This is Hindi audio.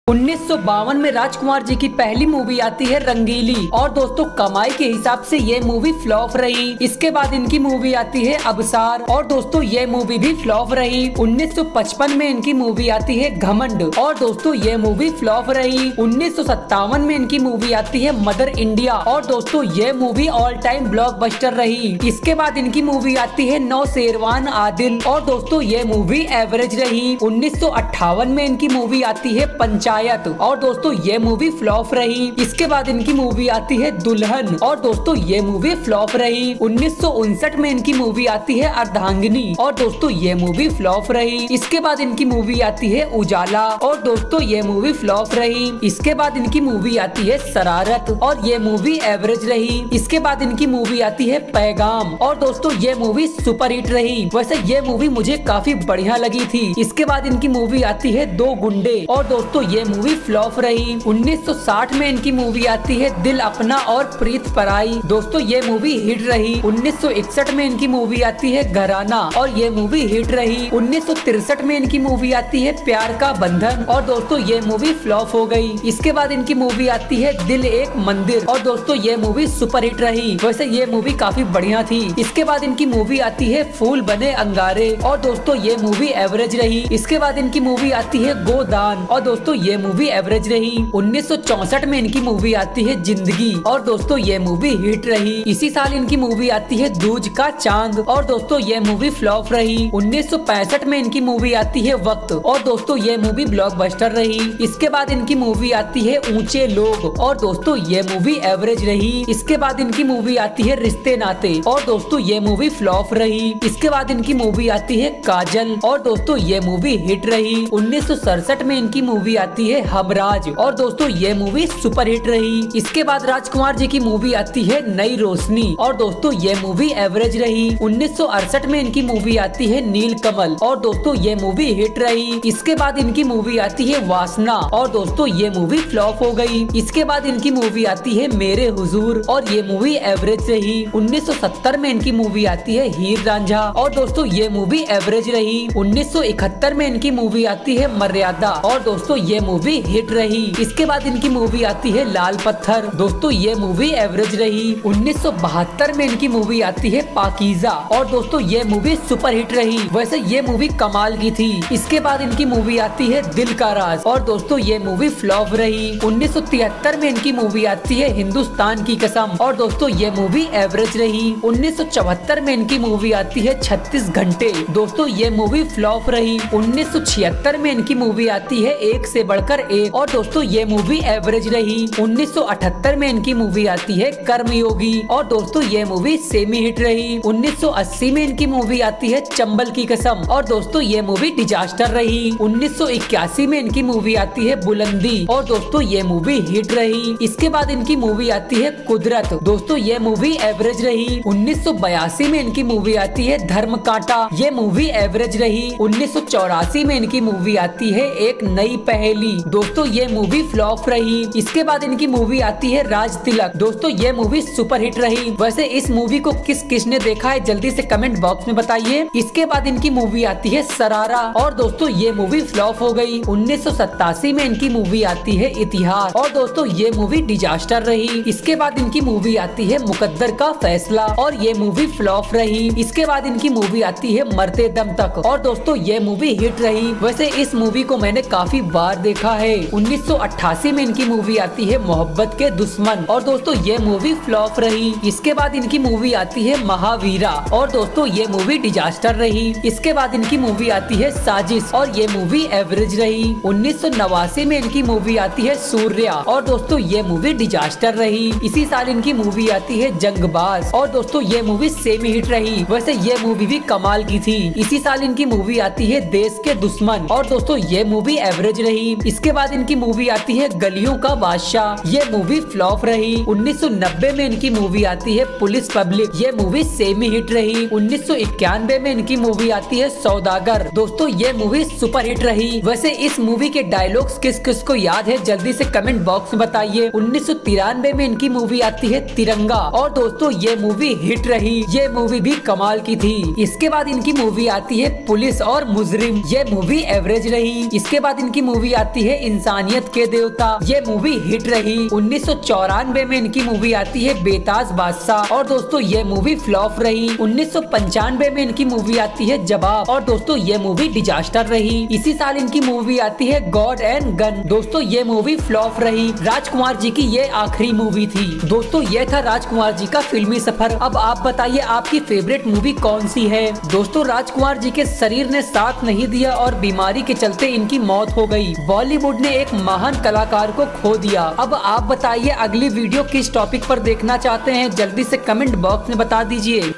1952 में राजकुमार जी की पहली मूवी आती है रंगीली और दोस्तों कमाई के हिसाब से ये मूवी फ्लॉप रही। इसके बाद इनकी मूवी आती है अबसार और दोस्तों ये मूवी भी फ्लॉप रही। 1955 में इनकी मूवी आती है घमंड और दोस्तों ये मूवी फ्लॉप रही। 1957 में इनकी मूवी आती है मदर इंडिया और दोस्तों ये मूवी ऑल टाइम ब्लॉकबस्टर रही। इसके बाद इनकी मूवी आती है नौशेरवान आदिल और दोस्तों ये मूवी एवरेज रही। 1958 में इनकी मूवी आती है पंचायत और दोस्तों ये मूवी फ्लॉप रही। इसके बाद इनकी मूवी आती है दुल्हन और दोस्तों ये मूवी फ्लॉप रही। 1959 में इनकी मूवी आती है अर्धांगिनी और दोस्तों ये मूवी फ्लॉप रही। इसके बाद इनकी मूवी आती है उजाला और दोस्तों ये मूवी फ्लॉप रही। इसके बाद इनकी मूवी आती है शरारत और ये मूवी एवरेज रही। इसके बाद इनकी मूवी आती है पैगाम और दोस्तों ये मूवी सुपर हिट रही। वैसे ये मूवी मुझे काफी बढ़िया लगी थी। इसके बाद इनकी मूवी आती है दो गुंडे और दोस्तों ये मूवी फ्लॉप रही। 1960 में इनकी मूवी आती है दिल अपना और प्रीत पराई, दोस्तों ये मूवी हिट रही। 1961 में इनकी मूवी आती है घराना और ये मूवी हिट रही। 1963 में इनकी मूवी आती है प्यार का बंधन और दोस्तों ये मूवी फ्लॉप हो गई। इसके बाद इनकी मूवी आती है दिल एक मंदिर और दोस्तों ये मूवी सुपर हिट रही। वैसे ये मूवी काफी बढ़िया थी। इसके बाद इनकी मूवी आती है फूल बने अंगारे और दोस्तों ये मूवी एवरेज रही। इसके बाद इनकी मूवी आती है गोदान और दोस्तों ये मूवी एवरेज रही। 1964 में इनकी मूवी आती है जिंदगी और दोस्तों ये मूवी हिट रही। इसी साल इनकी मूवी आती है दूज का चांद और दोस्तों ये मूवी फ्लॉप रही। 1965 में इनकी मूवी आती है वक्त और दोस्तों ये मूवी ब्लॉकबस्टर रही। इसके बाद इनकी मूवी आती है ऊंचे लोग और दोस्तों ये मूवी एवरेज रही। इसके बाद इनकी मूवी आती है रिश्ते नाते और दोस्तों ये मूवी फ्लॉप रही। इसके बाद इनकी मूवी आती है काजल और दोस्तों ये मूवी हिट रही। 1967 में इनकी मूवी आती है हमराज और दोस्तों ये मूवी सुपर हिट रही। इसके बाद राजकुमार जी की मूवी आती है नई रोशनी और दोस्तों ये मूवी एवरेज रही। 1968 में इनकी मूवी आती है नील कमल और दोस्तों ये मूवी हिट रही। इसके बाद इनकी मूवी आती है वासना और दोस्तों ये मूवी फ्लॉप हो गई। इसके बाद इनकी मूवी आती है मेरे हुजूर और ये मूवी एवरेज रही। 1970 में इनकी मूवी आती है हीर रांझा और दोस्तों ये मूवी एवरेज रही। 1971 में इनकी मूवी आती है मर्यादा और दोस्तों ये मूवी हिट रही। इसके बाद इनकी मूवी आती है लाल पत्थर, दोस्तों ये मूवी एवरेज रही। 1972 में इनकी मूवी आती है पाकीज़ा और दोस्तों ये मूवी सुपर हिट रही। वैसे ये मूवी कमाल की थी। इसके बाद इनकी मूवी आती है दिल का राज और दोस्तों ये मूवी फ्लॉप रही। 1973 में इनकी मूवी आती है हिंदुस्तान की कसम और दोस्तों ये मूवी एवरेज रही। 1974 में इनकी मूवी आती है 36 घंटे, दोस्तों ये मूवी फ्लॉप रही। 1976 में इनकी मूवी आती है एक से बढ़कर एक और दोस्तों ये मूवी एवरेज रही। 1978 में इनकी मूवी आती है कर्मयोगी और दोस्तों ये मूवी सेमी हिट रही। 1980 में इनकी मूवी आती है चंबल की कसम और दोस्तों ये मूवी डिजास्टर रही। 1981 में इनकी मूवी आती है बुलंदी और दोस्तों ये मूवी हिट रही। इसके बाद इनकी मूवी आती है कुदरत, दोस्तों ये मूवी एवरेज रही। 1982 में इनकी मूवी आती है धर्म कांटा, ये मूवी एवरेज रही। 1984 में इनकी मूवी आती है एक नई पहेली, दोस्तों ये मूवी फ्लॉप रही। इसके बाद इनकी मूवी आती है राज तिलक, दोस्तों ये मूवी सुपर हिट रही। वैसे इस मूवी को किसने देखा है जल्दी से कमेंट बॉक्स में बताइए। इसके बाद इनकी मूवी आती है सरारा और दोस्तों ये मूवी फ्लॉप हो गई। 1987 में इनकी मूवी आती है इतिहास और दोस्तों ये मूवी डिजास्टर रही। इसके बाद इनकी मूवी आती है मुकद्दर का फैसला और ये मूवी फ्लॉप रही। इसके बाद इनकी मूवी आती है मरते दम तक और दोस्तों ये मूवी हिट रही। वैसे इस मूवी को मैंने काफी बार देखा है। 1988 में इनकी मूवी आती है मोहब्बत के दुश्मन और दोस्तों ये मूवी फ्लॉप रही। इसके बाद इनकी मूवी आती है महावीरा और दोस्तों ये मूवी डिजास्टर रही। इसके बाद इनकी मूवी आती है साजिश और ये मूवी एवरेज रही। 1989 में इनकी मूवी आती है सूर्या और दोस्तों ये मूवी डिजास्टर रही। इसी साल इनकी मूवी आती है जंगबाज और दोस्तों ये मूवी सेमी हिट रही। वैसे ये मूवी भी कमाल की थी। इसी साल इनकी मूवी आती है देश के दुश्मन और दोस्तों ये मूवी एवरेज रही। इसके बाद इनकी मूवी आती है गलियों का बादशाह, ये मूवी फ्लॉप रही। 1990 में इनकी मूवी आती है पुलिस पब्लिक, ये मूवी सेमी हिट रही। 1991 में इनकी मूवी आती है सौदागर, दोस्तों ये मूवी सुपर हिट रही। वैसे इस मूवी के डायलॉग्स किस किस को याद है जल्दी से कमेंट बॉक्स में बताइए। 1993 में इनकी मूवी आती है तिरंगा और दोस्तों ये मूवी हिट रही। ये मूवी भी कमाल की थी। इसके बाद इनकी मूवी आती है पुलिस और मुजरिम, ये मूवी एवरेज रही। इसके बाद इनकी मूवी आती आती है इंसानियत के देवता। ये मूवी हिट रही। 1994 में इनकी मूवी आती है बेताज बादशाह और दोस्तों ये मूवी फ्लॉप रही। 1995 में इनकी मूवी आती है जवाब और दोस्तों ये मूवी डिजास्टर रही। इसी साल इनकी मूवी आती है गॉड एंड गन। दोस्तों ये मूवी फ्लॉप रही। राजकुमार जी की ये आखिरी मूवी थी। दोस्तों ये था राजकुमार जी का फिल्मी सफर। अब आप बताइए आपकी फेवरेट मूवी कौन सी है। दोस्तों राजकुमार जी के शरीर ने साथ नहीं दिया और बीमारी के चलते इनकी मौत हो गई। बॉलीवुड ने एक महान कलाकार को खो दिया। अब आप बताइए अगली वीडियो किस टॉपिक पर देखना चाहते हैं, जल्दी से कमेंट बॉक्स में बता दीजिए।